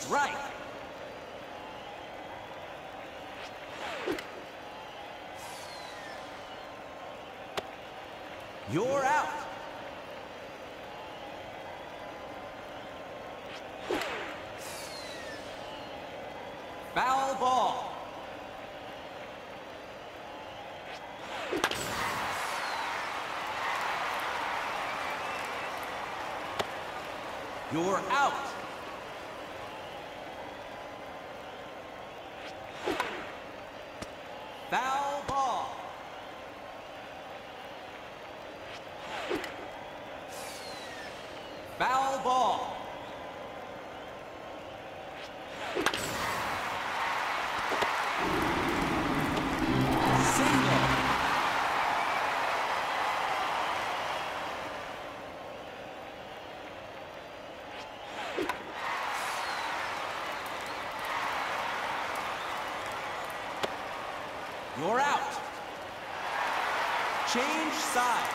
Strike. You're out. Foul ball. You're out. Foul ball. Foul ball. Single. You're out. Change sides.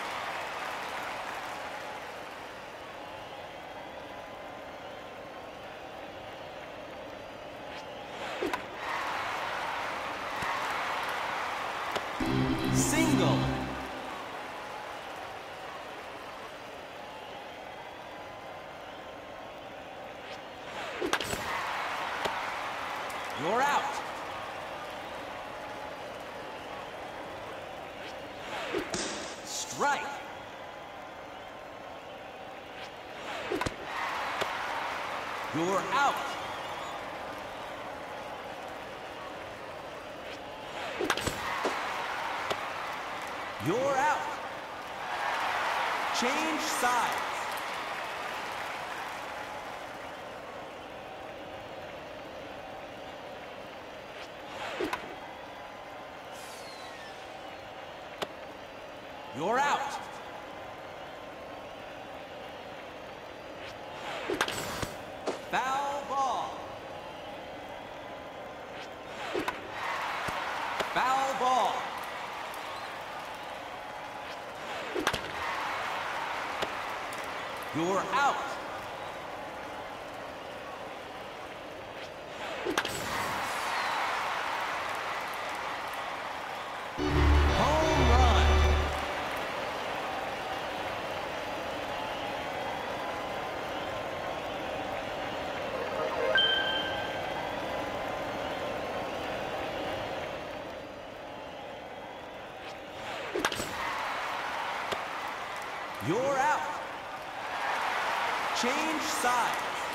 Single. You're out. Strike. You're out. You're out. Change sides. You're out. Foul ball. Foul ball. You're out. Home run. You're out. Change sides.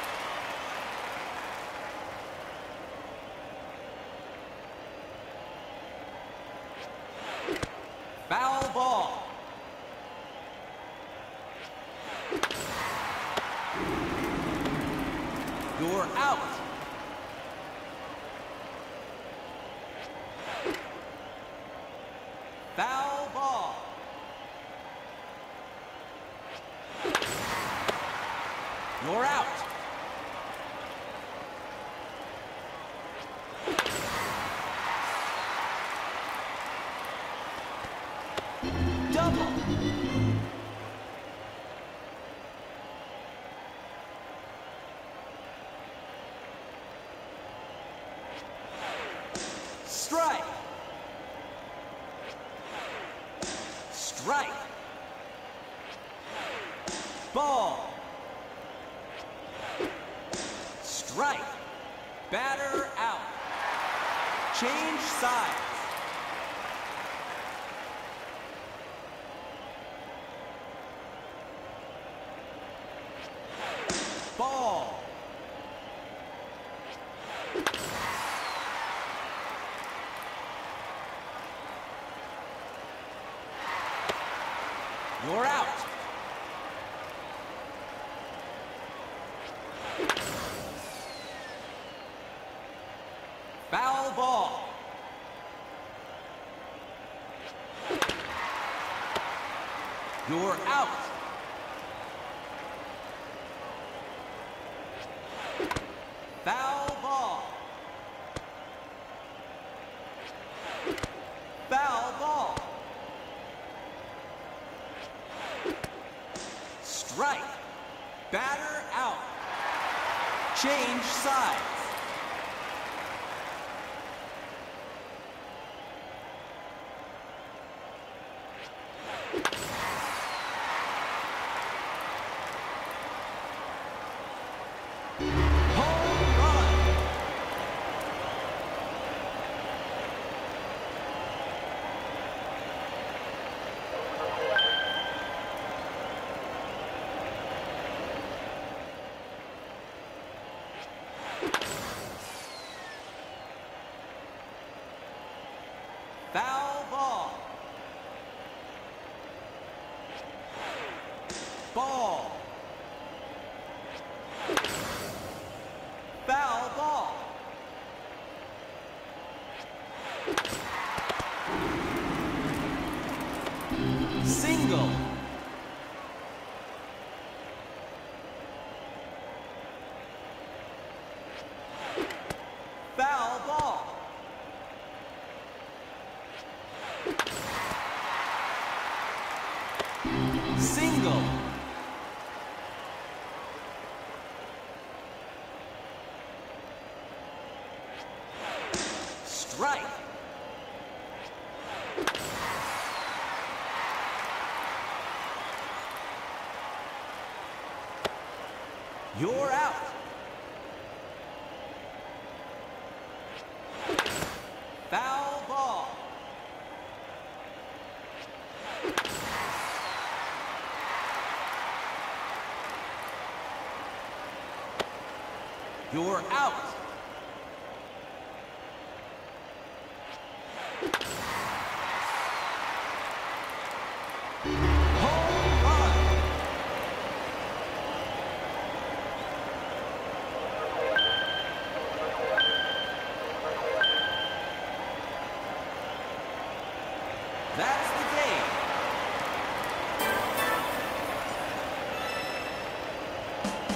Foul ball. You're out. Foul ball. You're out. Double. Strike. Strike. Ball. Strike. Batter out. Change sides. Ball. You're out. Foul ball. You're out. Foul ball. Foul ball. Strike. Batter out. Change sides. Home run. Foul ball. Ball. Foul ball. Single. Foul ball. Single. Strike. You're out. Foul ball. You're out. Home run. That's the game.